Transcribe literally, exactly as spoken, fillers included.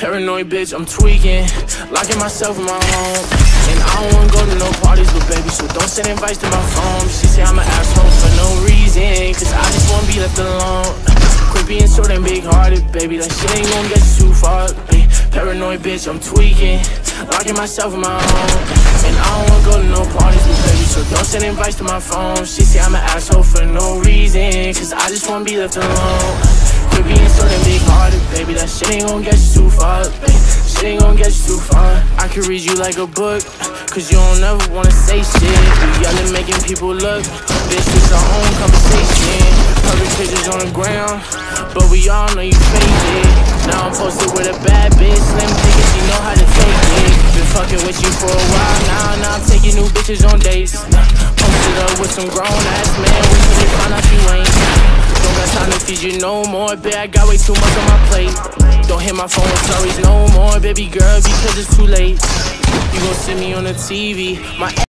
Paranoid bitch, I'm tweaking, locking myself in my home. And I don't wanna go to no parties with baby, so don't send invites to my phone. She say I'm an asshole for no reason, cause I just wanna be left alone. Quit being so damn big-hearted, baby, that shit ain't gonna get you too far. Ay, paranoid bitch, I'm tweaking, locking myself in my home. And I don't wanna go to no parties with baby, so don't send invites to my phone. She say I'm an asshole for no reason, cause I just wanna be left alone. Quit being so damn big-hearted, baby, that shit ain't gon' get you too far. Ay, shit ain't gon' get you too far. I can read you like a book, cause you don't ever wanna say shit. You yelling, making people look, bitch, it's our own conversation. Public pictures on the ground, but we all know you fake it. Now I'm posted with a bad bitch, slim thick, she know how to take it. Been fucking with you for a while now, now I'm taking new bitches on dates. Posted up with some grown-ass men, wait till they find out you ain't. Don't got time to feed you no more, bitch, I got way too much on my plate. Don't hit my phone with stories no more, baby girl, because it's too late. You gon' see me on the T V, my